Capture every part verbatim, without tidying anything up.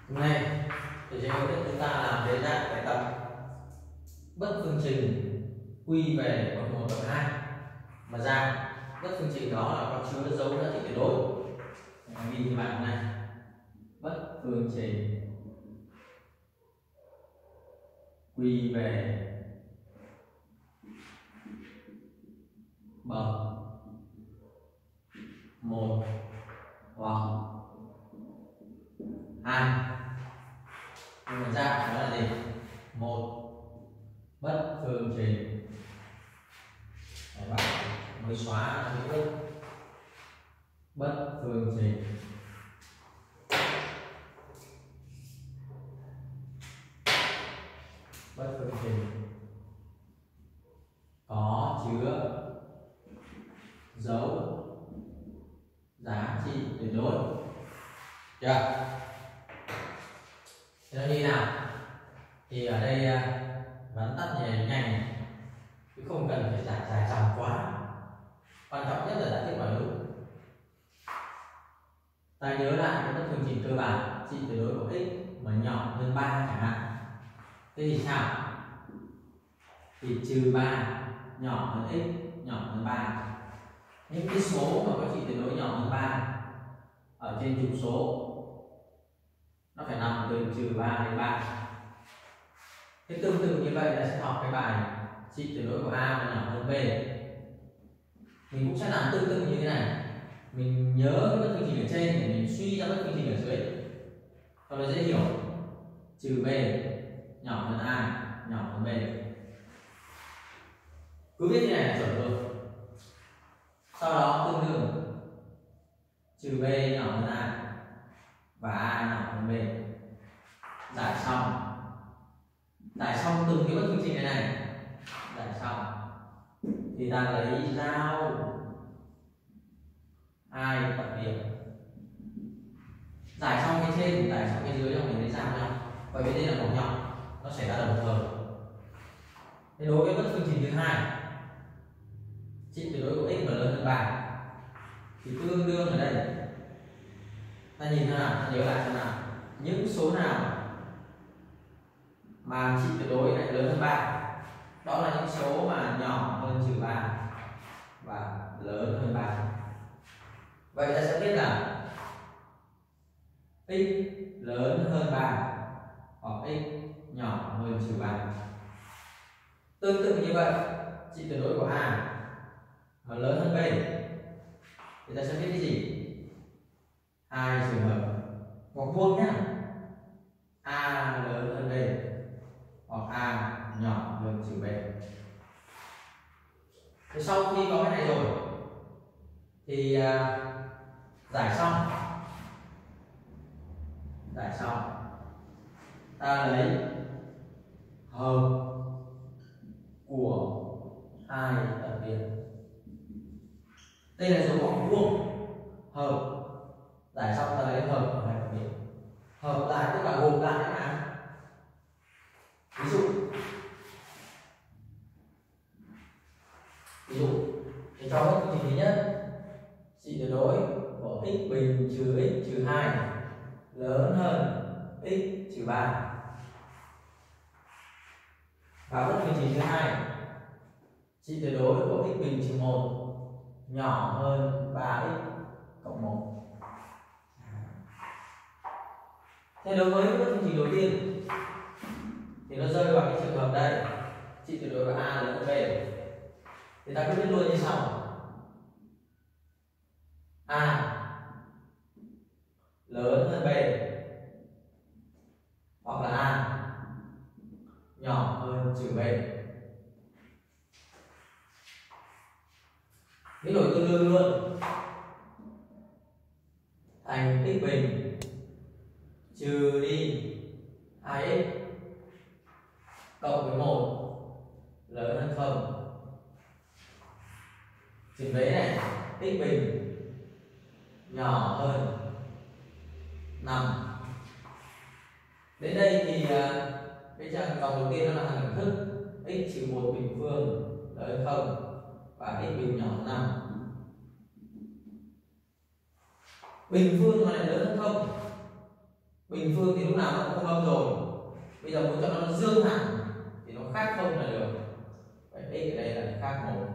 Hôm nay thì trên hướng dẫn chúng ta làm đến dạng bài tập bất phương trình quy về bậc một bậc hai, mà dạng bất phương trình đó là có chứa dấu giá trị tuyệt đối. Mình ghi như bạn này: bất phương trình quy về bậc một hoặc hai. Nhưng mà dạng đó là gì? Một bất phương trình. Đấy, bạn mới xóa chữ bất bất phương trình bất phương trình có chứa dấu giá trị tuyệt đối. Chưa? Thế nó như nào? Thì ở đây vắn tắt nhẹ nhanh, chứ không cần phải giải dài dòng quá. Quan trọng nhất là giải thích vào đúng. Ta nhớ lại cái bất phương trình cơ bản trị tuyệt đối của x mà nhỏ hơn ba chẳng hạn. Thế thì sao? Thì trừ ba nhỏ hơn x nhỏ hơn ba. Những cái số mà có trị tuyệt đối nhỏ hơn ba ở trên trục số nó phải nằm từ trừ ba đến ba. Thế tương tự như vậy là sẽ học cái bài trị tuyệt đối của A mà nhỏ hơn B. Mình cũng sẽ làm tương tự như thế này. Mình nhớ cái bất phương trình ở trên để mình suy ra bất phương trình ở dưới cho nó dễ hiểu. Trừ B nhỏ hơn A nhỏ hơn B. Cứ viết như này là chuẩn rồi. Sau đó tương đương trừ B nhỏ hơn A và A nhỏ hơn B. Giải xong. Giải xong từng cái bất phương trình này này. Giải xong thì ta lấy giao hai tập biệt. Giải xong cái trên, giải xong cái dưới, mình lấy giao nhau. Bởi vì đây là một nhỏ, nó xảy ra đồng thời. Thế đối với bất phương trình thứ hai, trị tuyệt đối của x mà lớn hơn ba thì tương đương ở đây. Ta nhìn thế nào, ta nhớ lại thế nào. Những số nào mà trị tuyệt đối lại lớn hơn ba, đó là những số mà nhỏ hơn trừ ba và lớn hơn ba. Vậy ta sẽ biết là x lớn hơn ba hoặc x nhỏ hơn trừ ba. Tương tự như vậy, trị tuyệt đối của A mà lớn hơn B thì ta sẽ biết cái gì? Hai trường hợp hoặc vuông nhé. A lớn hơn B hoặc A nhỏ hơn trừ B. Thế sau khi có cái này rồi thì uh, giải xong giải xong ta lấy hợp của hai tập biệt. Đây là số khoảng vuông. Hợp, giải xong ta lấy hợp của hai tập biệt. Hợp lại tức là gộp lại mà. Ví dụ ví dụ thì cho bất phương trình thứ nhất, trị tuyệt đối của x bình trừ x trừ hai lớn hơn x trừ ba. Và bất phương trình thứ hai, trị tuyệt đối của x bình trừ một nhỏ hơn ba x cộng một. Thế đối với bất phương trình đầu tiên thì nó rơi vào cái trường hợp đây, trị tuyệt đối của A lớn hơn B. Thì ta cứ viết luôn như sau: A lớn hơn B hoặc là A nhỏ hơn trừ B. Biến đổi tương đương luôn thành x bình trừ đi hai x cộng với một lớn hơn không. Chuyển vế này, x bình nhỏ hơn năm. Đến đây thì cái trang dòng đầu tiên nó là thằng hình thức x trừ một bình phương lớn hơn không và x bình nhỏ hơn năm. Bình phương mà lại lớn hơn không, bình phương phương thì lúc nào nó cũng không âm rồi. Bây giờ muốn cho nó dương hẳn thì nó khác không là được. Vậy x ở đây là khác một.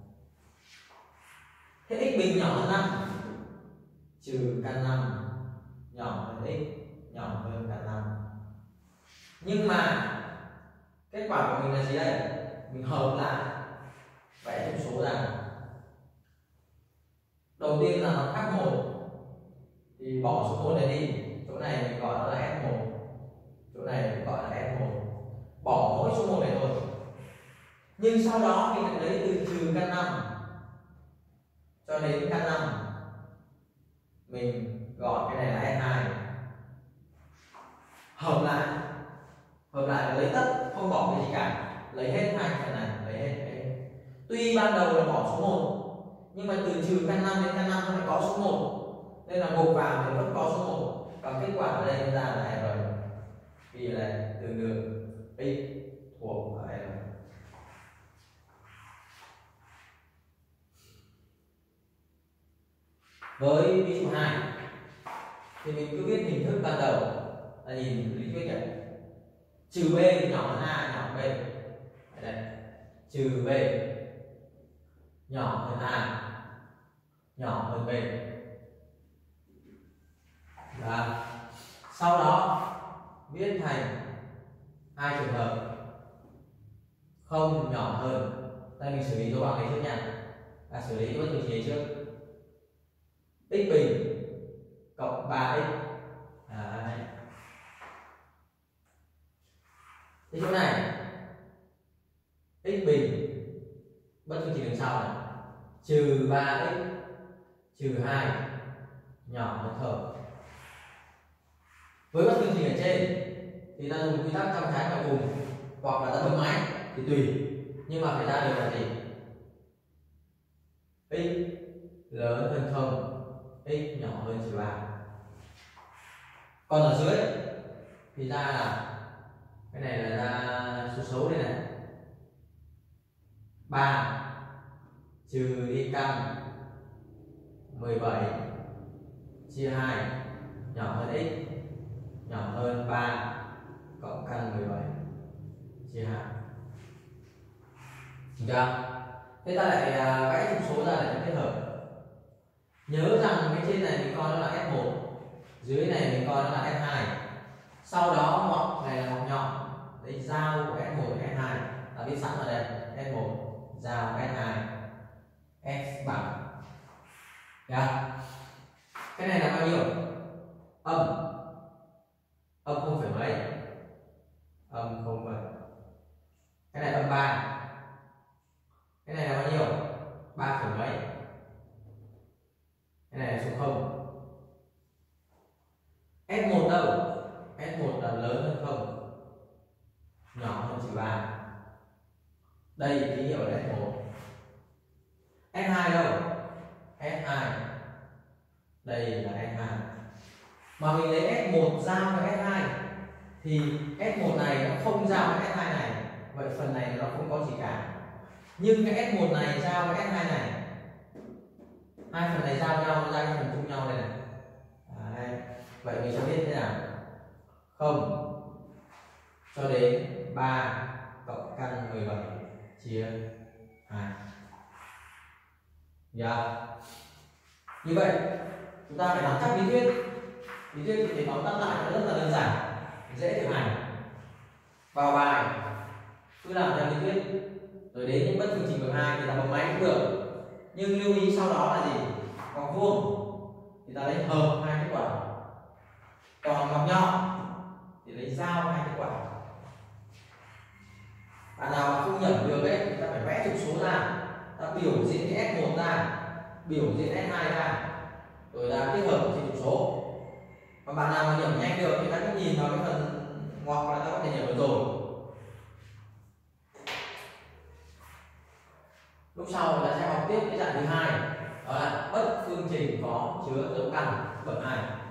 Thế x bình nhỏ hơn năm trừ căn năm nhỏ hơn x nhỏ hơn căn năm. Nhưng mà kết quả của mình là gì đây? Mình hợp lại vẽ trục số ra. Đầu tiên là nó khác một thì bỏ số một này đi, chỗ này mình gọi nó là ép một, chỗ này mình gọi là ép một, bỏ mỗi số một này thôi. Nhưng sau đó mình lại lấy từ trừ căn năm cho đến căn năm, mình gọi cái này là ép hai, hợp lại, hợp lại và lấy tất, không bỏ cái gì cả, lấy hết hai phần này, lấy hết cái. Tuy ban đầu là bỏ số một nhưng mà từ trừ căn năm đến căn năm nó lại có số một, nên là gộp vào thì vẫn có số một, và kết quả ở đây ra là r, vì là tương đương x thuộc ở r. Với ví dụ hai thì mình cứ viết hình thức ban đầu là nhìn lý thuyết nhỉ, trừ b thì nhỏ hơn a nhỏ hơn b, đây trừ b nhỏ hơn a nhỏ hơn b. Và sau đó viết thành hai trường hợp không nhỏ hơn. Đây mình xử lý dấu bằng này trước nha, à, xử lý bất thường chế trước. X bình cộng ba x. Đấy. Thế chỗ này x bình bất thường chỉ đường sau này trừ ba x trừ hai nhỏ hơn thở. Với bất thường chỉ ở trên thì ta dùng quy tắc trong trái ngoại vùng hoặc là ta bấm máy thì tùy, nhưng mà phải ra được là gì? X lớn hơn không, x nhỏ hơn trừ ba. Còn ở dưới thì ra là cái này là ra số xấu đây này, ba trừ đi căn mười bảy chia hai nhỏ hơn x nhỏ hơn ba cộng căn mười bảy chia hai. Được chưa? Thế ta lại vẽ trục số ra để kết hợp. Nhớ rằng cái trên này mình coi nó là ép một, dưới này mình coi nó là ép hai. Sau đó ngoặc này là ngoặc nhọn, đấy giao của ép một và ép hai ta viết sẵn ở đây, ép một giao ép hai, s bằng. Được. Cái này là bao nhiêu? Âm âm không phải mấy, âm không bảy. Cái này âm ba. Cái này là bao nhiêu? ba phẩy mấy. Cái này là số không. ép một đâu? ép một là lớn hơn không, nhỏ hơn trừ ba. Đây ký hiệu là ép một. ép hai đâu? ép hai. Đây là ép hai. Mà mình lấy ép một giao với ép hai thì ép một này nó không giao với ép hai này, vậy phần này nó không có gì cả. Nhưng cái ép một này giao với ép hai này, hai phần này giao nhau ra cái phần chung nhau đây này. Đấy. Vậy mình sẽ viết thế nào? Không cho đến ba cộng căn mười bảy chia hai. Yeah. Như vậy chúng ta phải nắm chắc lý thuyết. Lý thuyết thì tóm tắt lại nó rất là đơn giản, dễ thực hành. Vào bài cứ làm theo lý thuyết, rồi đến những bất thường trình bậc hai thì ta bấm máy cũng được. Nhưng lưu ý sau đó là gì? Ngoặc vuông thì ta lấy hợp hai kết quả, còn ngoặc nhọn thì lấy giao hai kết quả. Bạn nào mà không nhẩm được đấy thì ta phải vẽ trục số ra, ta biểu diễn cái ép một ra, biểu diễn ép hai ra, rồi ta kết hợp trên trục số. Còn bạn nào mà nhẩm nhanh được thì ta cứ nhìn vào cái phần ngoặc là ta có thể nhẩm được rồi. Lúc sau ta sẽ học tiếp cái dạng thứ hai, đó là bất phương trình có chứa dấu căn bậc hai.